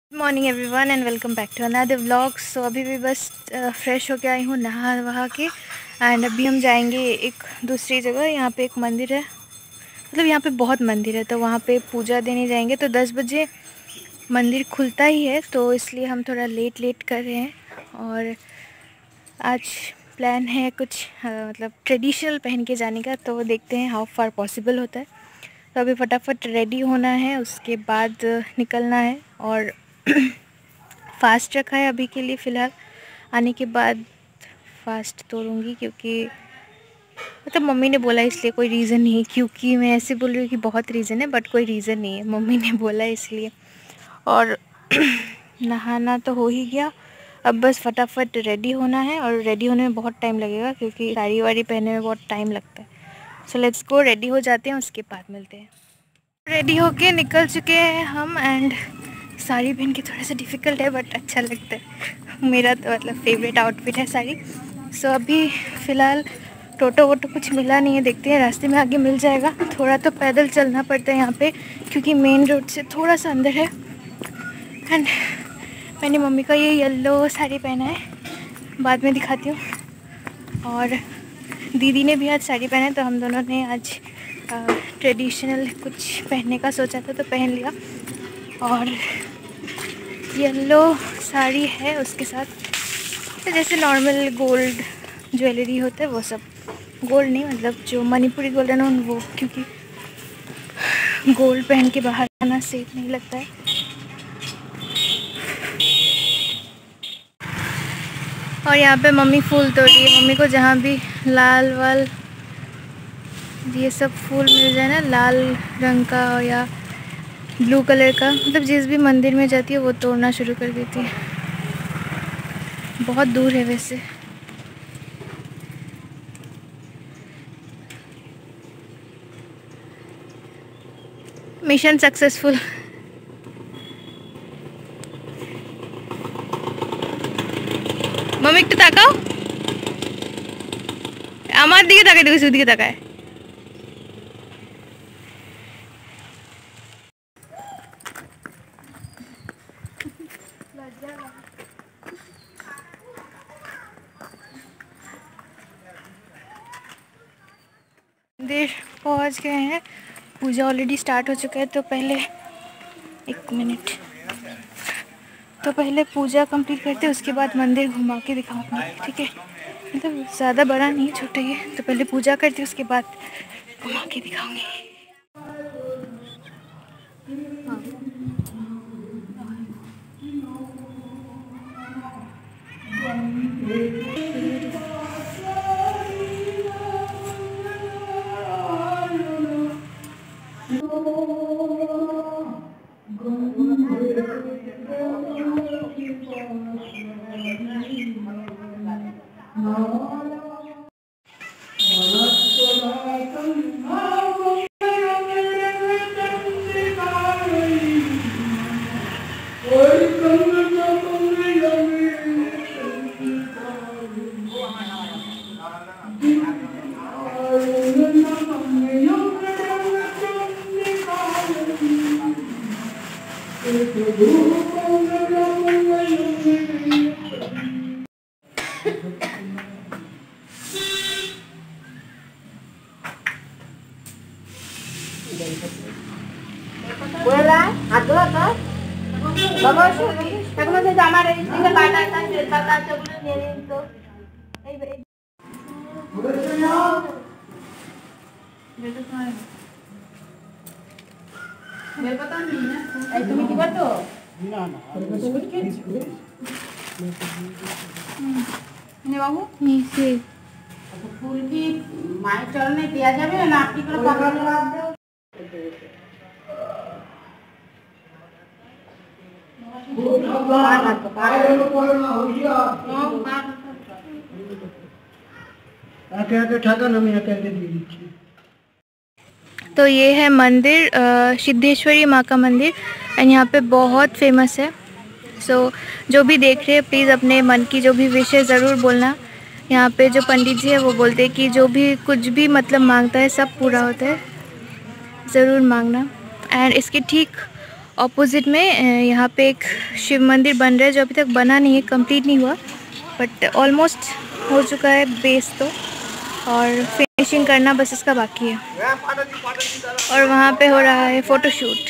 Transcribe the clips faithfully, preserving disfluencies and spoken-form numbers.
Good morning everyone and welcome back to another vlog. So अभी भी बस fresh होके आई हूँ नहा वहा के। एंड अभी हम जाएंगे एक दूसरी जगह। यहाँ पे एक मंदिर है, मतलब यहाँ पे बहुत मंदिर है, तो वहाँ पे पूजा देने जाएंगे। तो दस बजे मंदिर खुलता ही है, तो इसलिए हम थोड़ा लेट लेट कर रहे हैं। और आज प्लान है कुछ uh, मतलब ट्रेडिशनल पहन के जाने का, तो देखते हैं हाउ फार पॉसिबल होता है। तो अभी फटाफट रेडी होना है, उसके बाद निकलना है। और फास्ट रखा है अभी के लिए फ़िलहाल, आने के बाद फास्ट तोड़ूंगी, क्योंकि मतलब मम्मी ने बोला, इसलिए कोई रीज़न नहीं है। क्योंकि मैं ऐसे बोल रही हूँ कि बहुत रीज़न है, बट कोई रीज़न नहीं है, मम्मी ने बोला इसलिए। और नहाना तो हो ही गया, अब बस फटाफट रेडी होना है। और रेडी होने में बहुत टाइम लगेगा, क्योंकि साड़ी वाड़ी पहनने में बहुत टाइम लगता है। सो लेट्स गो, रेडी हो जाते हैं, उसके बाद मिलते हैं। रेडी होके निकल चुके हैं हम। एंड साड़ी पहन के थोड़ा सा डिफ़िकल्ट है, बट अच्छा लगता है। मेरा तो मतलब फेवरेट आउटफिट है साड़ी। सो अभी फ़िलहाल टोटो वोटो कुछ मिला नहीं है, देखते हैं रास्ते में आगे मिल जाएगा। थोड़ा तो पैदल चलना पड़ता है यहाँ पे, क्योंकि मेन रोड से थोड़ा सा अंदर है। एंड मैंने मम्मी का ये येलो साड़ी पहना है, बाद में दिखाती हूँ। और दीदी ने भी आज साड़ी पहना है, तो हम दोनों ने आज ट्रेडिशनल कुछ पहनने का सोचा था, तो पहन लिया। और येलो साड़ी है, उसके साथ तो जैसे नॉर्मल गोल्ड ज्वेलरी होता है वो सब, गोल्ड नहीं मतलब जो मणिपुरी गोल्डन हो वो, क्योंकि गोल्ड पहन के बाहर आना सेफ नहीं लगता है। और यहाँ पे मम्मी फूल तोड़ रही है। मम्मी को जहाँ भी लाल वाल ये सब फूल मिल जाए ना, लाल रंग का या ब्लू कलर का, मतलब जिस भी मंदिर में जाती है वो तोड़ना शुरू कर देती है। बहुत दूर है वैसे। Mission successful. मम्मी একটু তাকাও, আমার দিকে তাকাই, দেখো ওদিকে তাকায়। मंदिर पहुंच गए हैं, पूजा ऑलरेडी स्टार्ट हो चुका है। तो पहले एक मिनट, तो पहले पूजा कंप्लीट करते हैं, उसके बाद मंदिर घुमा के दिखाऊंगी, ठीक है? मतलब ज़्यादा बड़ा नहीं, छोटा ही है। तो पहले पूजा करते हैं, उसके बाद घुमा के दिखाऊंगी। बोला आदो आता बाबा শুনি এখন যে আমার এই দিকে কাটা আছে বেল পাতা আছে বলে নিয়ে তো এই এই বলেছ না বেল পাতা বেল পাতা নেই না এই তুমি দিবা তো না না বিস্কুট খেয়েছি হুম নে বাবু নিচে ফুল কি মায়ের চরণে দেয়া যাবে না আপনি করে পাগল লাগবে तो ये है मंदिर, सिद्धेश्वरी माँ का मंदिर। एंड यहाँ पे बहुत फेमस है। सो so, जो भी देख रहे हैं प्लीज़ अपने मन की जो भी विश है ज़रूर बोलना। यहाँ पे जो पंडित जी है वो बोलते हैं कि जो भी कुछ भी मतलब मांगता है सब पूरा होता है, ज़रूर मांगना। एंड इसके ठीक ऑपोजिट में यहाँ पे एक शिव मंदिर बन रहा है जो अभी तक बना नहीं है, कंप्लीट नहीं हुआ, बट ऑलमोस्ट हो चुका है बेस तो, और फिनिशिंग करना बस इसका बाकी है। और वहाँ पे हो रहा है फ़ोटोशूट।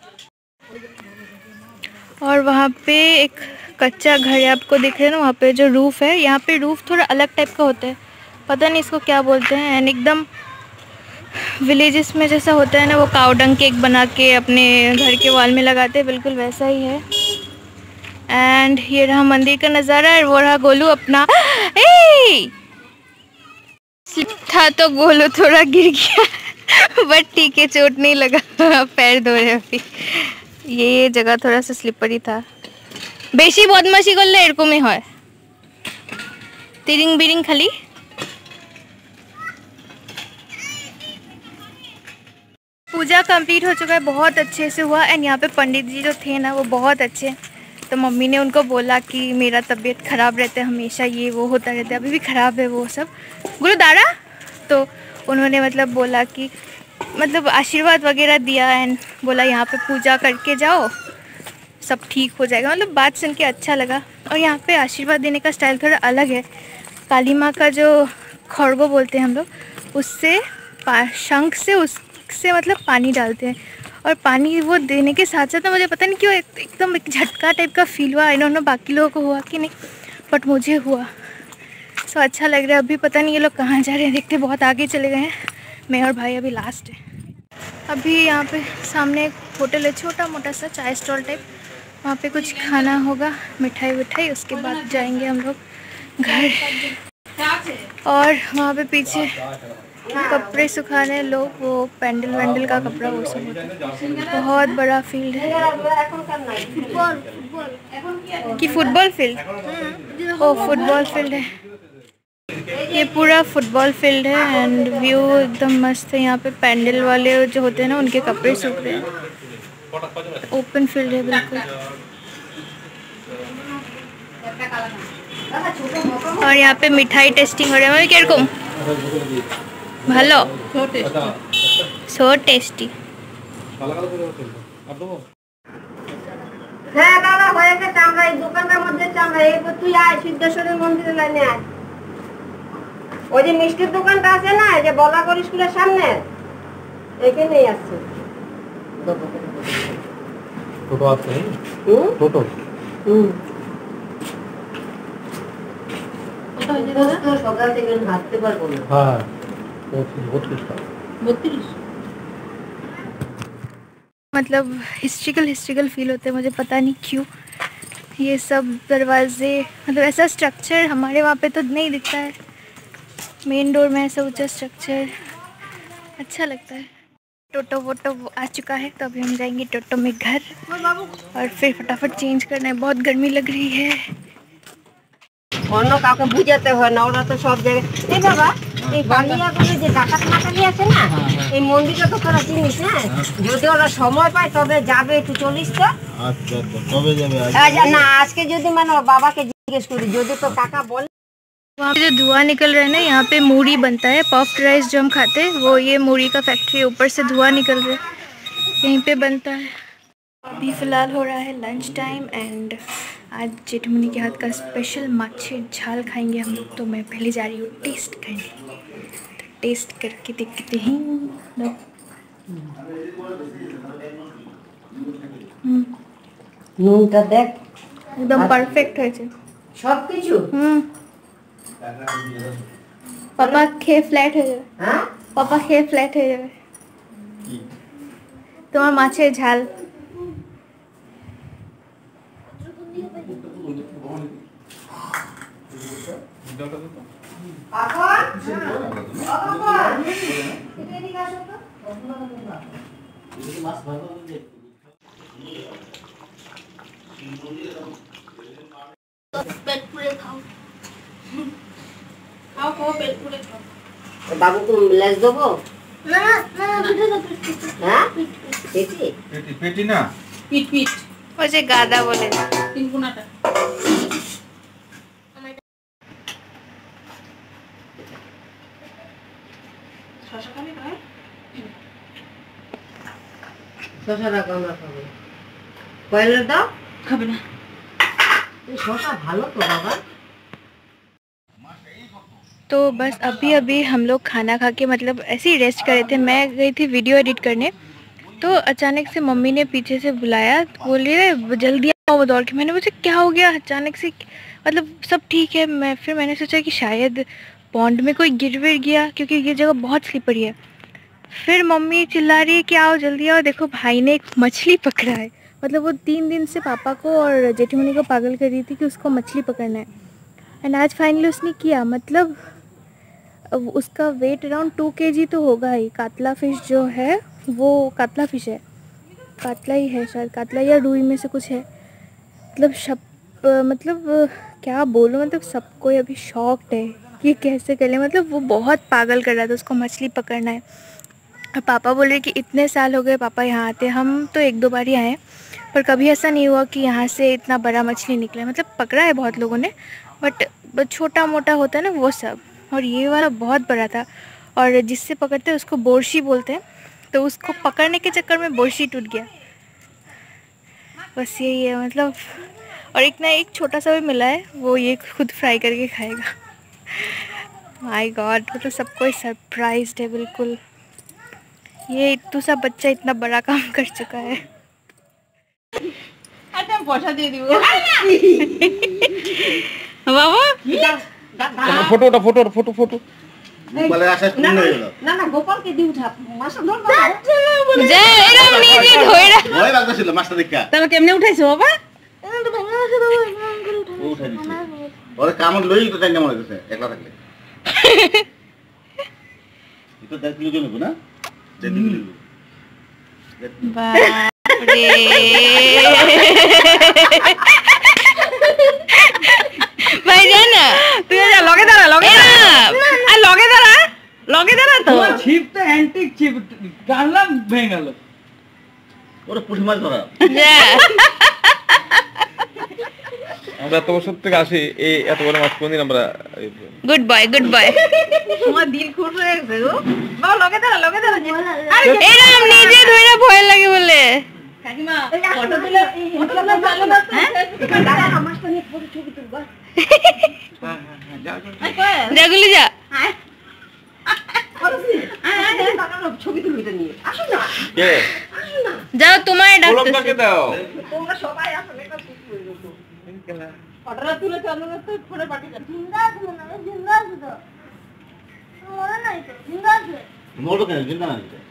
और वहाँ पे एक कच्चा घर है, आपको दिख रहा है ना, वहाँ पे जो रूफ़ है, यहाँ पे रूफ़ थोड़ा अलग टाइप का होता है, पता नहीं इसको क्या बोलते हैं। एंड एकदम विलेजेस में जैसा होता है ना, वो काउडंग केक बना के अपने घर के वॉल में लगाते हैं, बिल्कुल वैसा ही है। एंड ये रहा मंदिर का नज़ारा, और वो रहा गोलू अपना ए! स्लिप था तो गोलू थोड़ा गिर गया बट ठीक है, चोट नहीं लगा पैर धो रहे अभी। ये जगह थोड़ा सा स्लिपरी था। बेशी बदमाशी कर ले एरकम ही है, तिरिंग बिरिंग खाली। पूजा कंप्लीट हो चुका है, बहुत अच्छे से हुआ। एंड यहाँ पे पंडित जी जो थे ना, वो बहुत अच्छे, तो मम्मी ने उनको बोला कि मेरा तबीयत ख़राब रहता है हमेशा, ये वो होता रहता है, अभी भी ख़राब है वो सब गुरुदारा। तो उन्होंने मतलब बोला कि मतलब आशीर्वाद वगैरह दिया, एंड बोला यहाँ पे पूजा करके जाओ, सब ठीक हो जाएगा। मतलब बात सुन के अच्छा लगा। और यहाँ पे आशीर्वाद देने का स्टाइल थोड़ा अलग है। काली माँ का जो खड़गो बोलते हैं हम लोग, उससे शंख से उससे मतलब पानी डालते हैं, और पानी वो देने के साथ साथ मुझे पता नहीं क्यों एक, एकदम एक झटका टाइप का फील हुआ। आई डोंट नो बाकी लोगों को हुआ कि नहीं, बट मुझे हुआ। सो अच्छा लग रहा है। अभी पता नहीं ये लोग कहाँ जा रहे हैं, देखते बहुत आगे चले गए हैं। मैं और भाई अभी लास्ट है। अभी यहाँ पे सामने एक होटल है, छोटा मोटा सा चाय स्टॉल टाइप, वहाँ पे कुछ खाना होगा, मिठाई विठाई, उसके बाद जाएंगे हम लोग घर। और वहाँ पे पीछे कपड़े सुखाने लोग, वो पैंडल वैंडल का कपड़ा वो सब होता है। बहुत बड़ा फील्ड है कि फुटबॉल फील्ड, ओ फुटबॉल फील्ड है, ये पूरा फुटबॉल फील्ड है। एंड व्यू एकदम मस्त है। यहाँ पे पैंडल वाले जो होते हैं ना, उनके कपड़े सूख रहे हैं। ओपन फील्ड है बिल्कुल। और यहाँ पे मिठाई टेस्टिंग हो रहा है। किरकम ভালো, সো টেস্টি। হ্যাঁ দাদা হয়ে গেছে, আমরা এই দোকানটার মধ্যে আমরা এরপর তুই আয় সিদ্ধেশ্বরের মন্দিরে লাইনে আয়। ওই যে মিষ্টির দোকানটা আছে না, এই যে বলাগড় স্কুলের সামনে, এখানেই আছে। টোটো আছে? হুম টোটো। হুম তো সকাল থেকে হাঁটতে পারবো না। হ্যাঁ बत्तीस। मतलब हिस्ट्रिकल हिस्ट्रिकल फील होते हैं, मुझे पता नहीं क्यों। ये सब दरवाजे, मतलब ऐसा स्ट्रक्चर हमारे वहाँ पे तो नहीं दिखता है। मेन डोर में ऐसा ऊंचा स्ट्रक्चर अच्छा लगता है। टोटो वोटो आ चुका है, तो अभी हम जाएंगे टोटो में घर, और फिर फटाफट चेंज करना है, बहुत गर्मी लग रही है। অন্য কাউকে বুঝাতে হয় না, ওরা তো সব জায়গায়। এই বাবা, এই বালিয়াগুলো যে ডাকাত মাকালি আছে না, এই মন্দিরটা তো তোরা চিনিস না? যদি ওরা সময় পায় তবে যাবে, একটু চলিস তো। আচ্ছা কবে যাবে? না আজকে যদি মানে ওর বাবাকে জিজ্ঞেস করি, যদি তো কাকা বলে। वहाँ पे जो धुआं निकल रहा है ना, यहाँ पे मूढ़ी बनता है, पफ्ड राइस जो हम खाते हैं, वो ये मूढ़ी का फैक्ट्री है, ऊपर से धुआं निकल रहा है, यहीं पे बनता है। अभी फ़िलहाल हो रहा है लंच टाइम, एंड आज जेठमुनी के हाथ का स्पेशल माछी झाल खाएंगे हम लोग। तो मैं पहले जा रही हूँ टेस्ट करने, तो टेस्ट करके देखते हैं। নুনটা দেখ, एकदम परफेक्ट है সব কিছু। হুম पापा খেয়ে ফ্ল্যাট হয়ে যাবে। হ্যাঁ পাপা খেয়ে ফ্ল্যাট হয়ে যাবে। তোমার মাছের ঝাল বাবু তুমি লেজ দেবো? না না পিঠে দাও। হ্যাঁ পেটি পেটি না, পিট পিট, ওই যে গাদা বলে তিন কোনাটা। শশা খাবি ভাই? শশা রাখো, আমরা খাবো। কয়লা দাও খাবে না এই শসা ভালো তো বাবা। तो बस अभी अभी हम लोग खाना खा के मतलब ऐसे ही रेस्ट कर रहे थे। मैं गई थी वीडियो एडिट करने, तो अचानक से मम्मी ने पीछे से बुलाया, बोल रही जल्दी आओ दौड़ के। मैंने पूछा क्या हो गया अचानक से, मतलब सब ठीक है। मैं फिर मैंने सोचा कि शायद पॉन्ड में कोई गिर विर गया, क्योंकि ये जगह बहुत स्लिपरी है। फिर मम्मी चिल्ला रही है कि आओ जल्दी आओ, देखो भाई ने एक मछली पकड़ा है। मतलब वो तीन दिन से पापा को और जेठीमनी को पागल कर रही थी कि उसको मछली पकड़ना है, एंड आज फाइनली उसने किया। मतलब उसका वेट अराउंड टू के जी तो होगा ही। कातला फ़िश जो है वो कातला फ़िश है, कातला ही है शायद, कातला या रूई में से कुछ है। मतलब शप मतलब क्या बोलूँ, मतलब सबको अभी शॉक्ड है कि कैसे कर ले। मतलब वो बहुत पागल कर रहा था, उसको मछली पकड़ना है। और पापा बोल रहे कि इतने साल हो गए पापा यहाँ आते, हम तो एक दो बार ही आए पर कभी ऐसा नहीं हुआ कि यहाँ से इतना बड़ा मछली निकला। मतलब पकड़ा है बहुत लोगों ने, बट छोटा मोटा होता है ना वो सब, और ये वाला बहुत बड़ा था। और जिससे पकड़ते हैं उसको बोरशी बोलते हैं, तो उसको पकड़ने के चक्कर में बोरशी टूट गया। बस यही है मतलब। और एक ना एक छोटा सा भी मिला है, वो ये खुद फ्राई करके खाएगा। माय गॉड, मतलब सबको सरप्राइज्ड है बिल्कुल। ये इतना सा बच्चा इतना बड़ा काम कर चुका है। अच्छा पैसा दे দিব বাবা फोटो उठा फोटो फोटो फोटो গোপালের আশা পূর্ণ হয়ে গেল। না না গোপালকে দি উঠা মাছ ধর যা এরকম নিজে ধইরা ভয় লাগছিল মাছটা দেখা। তাহলে কেমনে উঠাইছো বাবা? ও উঠাই দিছে। ওরে কামড় লই তো টাইনা মরে গেছে একলা থাকলে। এটা দেখলি জন্য না? দেখলি। বাপ রে ভাই জানা তুই যা লগে দাঁড়া লগে দাঁড়া আর লগে দাঁড়া লগে দাঁড়া তো ছিপ তো অ্যান্টিক ছিপ গানলাম ভেঙে গেল। ওরে পুঁটি মাছ ধরা। যা আমরা এত বছর থেকে আসি, এই এত বড় মাছ কোনদিন আমরা। Good boy good boy. তোমার দিল খুশ হয়ে গেছে গো বাবা লগে দাঁড়া লগে দাঁড়া এরকম নিজে ধইরা ভয় লাগে বলে। কাকিমা ফটো তুলে ফটো তুলে ভালো না হ্যাঁ দাদা মাছটা নিয়ে ফটো ছবি তুলবা। হ্যাঁ হ্যাঁ হ্যাঁ যাও যাও। জাগুলি যা ছবি তুলবি তো নিয়ে আসো না কে যাও, তোমার ডাকতেছে। গোলকটাকে দাও। তোমরা সবাই আসো একটা ছবি তুলবো তো ফটোটা তুলে চালু করতে ফোনে পাঠিয়ে দাও জিন্দা আছে না জিন্দা আছে তো মরে নাই তো জিন্দা আছে মোড়ো কেন জিন্দা না দিতে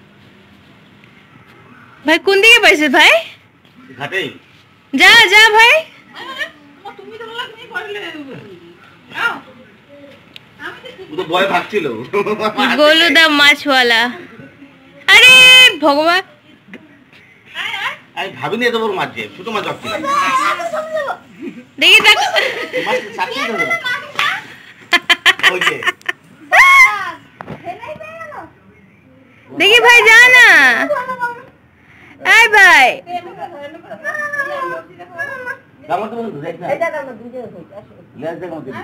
ভাই কোন দিকে পাইছে ভাই? ঘাটে যা যা ভাই। তুমি তো বললা তুমি করলে আও ও তো ভয় ভাগছিল। গোলুদা মাছওয়ালা। আরে ভগবান, আমি ভাবিনি এত বড় মাছ যে ছোট মাছ ভাবছি। দেখি দেখ মাছ সাথে ধরো। ওই যে দেখি ভাই যা না। এই ভাই কামড় তো দেখ না। এই দাদা আমরা দুজনে হইছে আসো লেজ দেখ মত।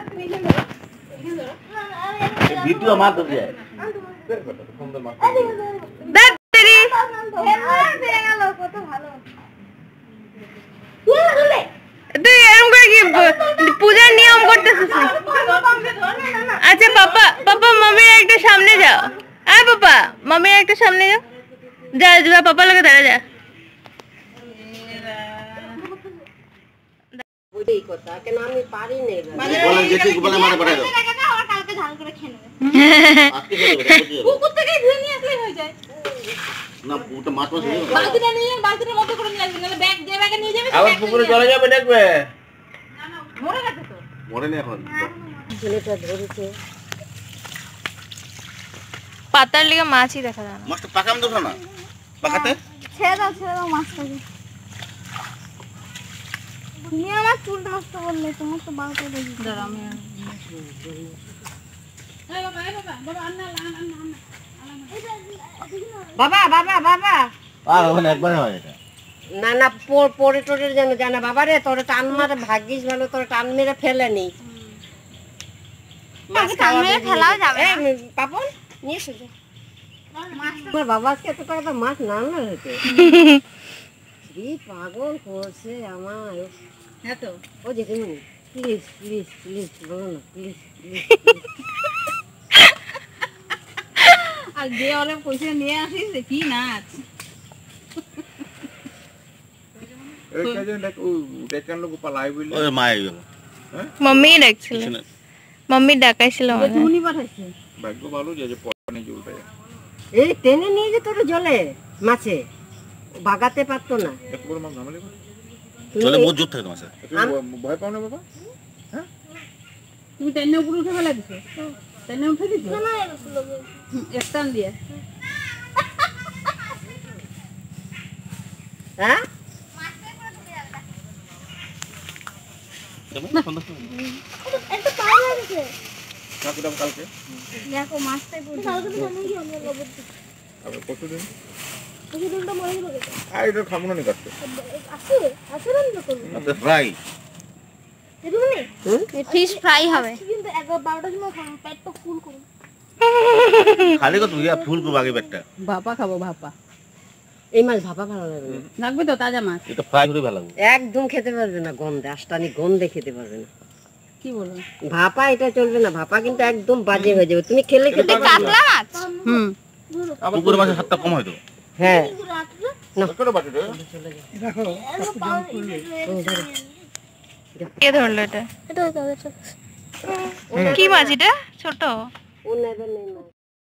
ভিডিও মার ধরে যায়। সুন্দর মাছ। দেখ তেরি কত ভালো তুই এরকম করে কি পূজার নিয়ম করতেছিস? আচ্ছা পাপা পাপা মামির একটা সামনে যাও। আয় পাপা মামির একটা সামনে যাও। যা যা পাপা লগে দাঁড়া যা। ওইটাই কথা কেন আমি পারি না বলেন যেটি গোপালে মারে পাঠাই দাও। আর কালকে ঝাল করে খেয়ে নেবে আজকে খেয়ে দেবো। কুকুর থেকে ধুয়ে নিয়ে আসলেই হয়ে যায় না ওটা মাছ মাছ হয়ে গেল। বালতিটা নিয়ে বালতির মতো করে নিয়ে আসবে নাহলে ব্যাগ যে ব্যাগে নিয়ে যাবে আবার পুকুরে চলে যাবে দেখবে। মরে গেছে তো মরে নি এখন। ছেলেটা ধরেছে পাতার লিগে মাছই দেখা যায় না। মাছটা পাকাম দেবো না পাকাতে। ছেড়ে দাও ছেড়ে দাও মাছটাকে তুমি আমার চুলটা নষ্ট করলে তোমার তো বাল করে দিই দাঁড়া আমি এই বাবা এই বাবা বাবা আন্না আন্না আন্না বাবা বাবা বাবা আর ওখানে একবারে হয় এটা। না না পরে টোরে যেন জানা বাবা রে তোর টান মারে ভাগ্যিস ভালো তোর টান মেরে ফেলেনি মাছ টান মেরে ফেলাও যাবে এই পাপন নিয়ে এসো আমার বাবাকে এত টাকা তো মাছ না না হতে কি পাগল করছে আমার। হ্যাঁ তো ও জেঠিমণি প্লিজ প্লিজ প্লিজ বলো না প্লিজ প্লিজ। আর যে ওরা পয়সা নিয়ে আসিস কি নাচ ওই মায়ের গেল मम्मी ডাকছিল मम्मी ডাকাইছিল উনি পাঠাইছে ভাগ্য ভালো যে পড়ানি জলটা এই টেনে নিয়ে যেত ওটা জলে মাছে ভাগাতে পারতো না। এত বড় মাছ ঝামেলা চলে বহুত জোর থাকে তোমার সাথে তুমি ভয় পাও না বাবা তুমি টেনে উপরে উঠে ফেলা দিছো টেনে উঠে দিছো না একটান দিয়ে হ্যাঁ একটা পাওয়া গেছে কাকুটা কালকে দেখো মাছটাই পড়ছে কালকে তো জানি কি আমরা লবণ আবার কতদিন ওই দুটো মরে গেল আর এটা খাবো না নি কাটতে আছে আছে না তো কোন আমাদের ফ্রাই এদুনি ফিশ ফ্রাই হবে কিন্তু একবার বারোটার সময় খাবো পেটটা ফুল করুন খালি কত ইয়া ফুল করবো আগে পেটটা ভাপা খাবো ভাপা এই মাছ ভাপা ভালো লাগবে না। লাগবে তো তাজা মাছ এটা ফ্রাই করে ভালো লাগবে একদম খেতে পারবে না গন্ধে আষ্টানি গন্ধে খেতে পারবে না। কি বলবো ভাপা এটা চলবে না ভাপা কিন্তু একদম বাজে হয়ে যাবে তুমি খেলে খেতে পারবে না। হুম পুকুরের মাছের হাতটা কম হয়তো হ্যাঁ করে বাটি রে কে ধরলো এটা এটা তাদের সাথে কি মাছ এটা ছোট ও নেবে নেই মাছ।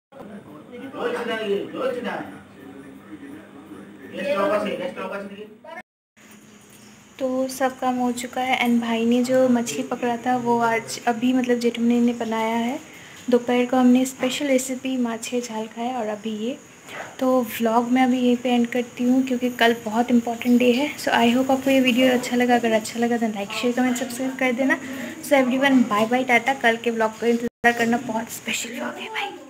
तो सब काम हो चुका है एंड भाई ने जो मछली पकड़ा था वो आज अभी मतलब जेठमनी ने बनाया है। दोपहर को हमने स्पेशल रेसिपी माछे झाल खाया और अभी ये तो व्लॉग मैं अभी यहीं पे एंड करती हूँ क्योंकि कल बहुत इंपॉर्टेंट डे है। सो आई होप आपको ये वीडियो अच्छा लगा। अगर अच्छा लगा तो लाइक शेयर कमेंट सब्सक्राइब कर देना। So everyone bye bye tata. कल के व्लॉग का इंतज़ार करना बहुत स्पेशल व्लॉग है भाई।